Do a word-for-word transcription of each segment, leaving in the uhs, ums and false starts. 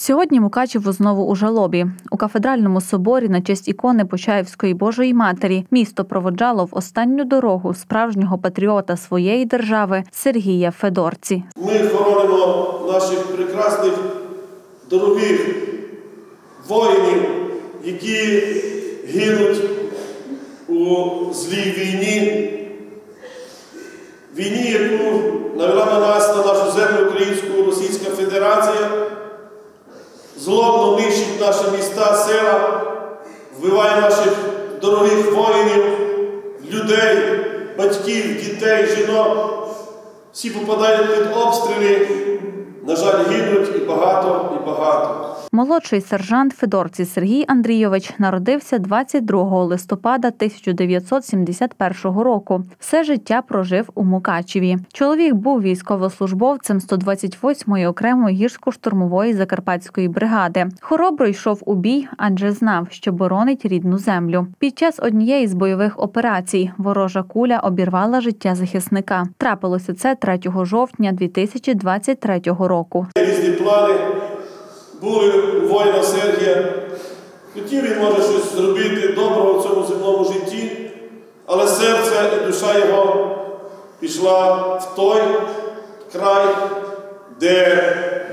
Сьогодні Мукачево знову у жалобі. У кафедральному соборі на честь ікони Почаївської Божої Матері місто проводжало в останню дорогу справжнього патріота своєї держави Сергія Федорці. Ми хоронимо наших прекрасних, дорогих воїнів, які гинуть у злій війні, війні, яку навела на нас, на нашу землю українську Російська Федерація, злобно нищить наші міста, села, вбиває наших дорогих воїнів, людей, батьків, дітей, жінок. Всі попадають під обстріли, на жаль, гинуть і багато, і багато. Молодший сержант Федорці Сергій Андрійович народився двадцять другого листопада тисяча дев'ятсот сімдесят першого року. Все життя прожив у Мукачеві. Чоловік був військовослужбовцем сто двадцять восьмої окремої гірсько-штурмової закарпатської бригади. Хоробро йшов у бій, адже знав, що боронить рідну землю. Під час однієї з бойових операцій ворожа куля обірвала життя захисника. Трапилося це третього жовтня дві тисячі двадцять третього року. Різні плани були у воїна Сергія. Хотів він, може, щось зробити доброго в цьому земному житті, але серце і душа його пішла в той край, де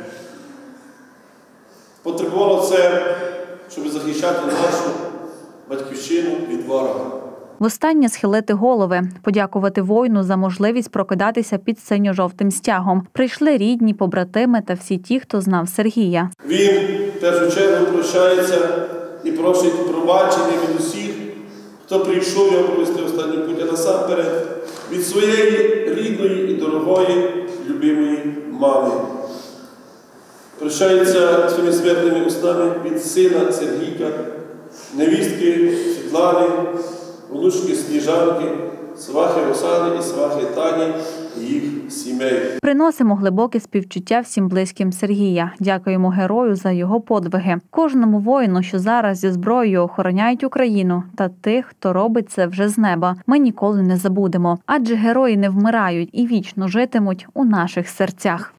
потребувало це, щоб захищати нашу батьківщину від ворога. Востаннє схилити голови, подякувати воїну за можливість прокидатися під синьо-жовтим стягом. Прийшли рідні, побратими та всі ті, хто знав Сергія. Він в першу чергу прощається і просить пробачення від усіх, хто прийшов його провести останню путь, а насамперед від своєї рідної і дорогої, любимої мами. Прощається своїми смертними устами від сина Сергійка, невістки Світлани, онучки Сніжанки, свахи Оксани і свахи Тані і їх сімей. Приносимо глибоке співчуття всім близьким Сергія. Дякуємо герою за його подвиги. Кожному воїну, що зараз зі зброєю охороняють Україну, та тих, хто робить це вже з неба, ми ніколи не забудемо. Адже герої не вмирають і вічно житимуть у наших серцях.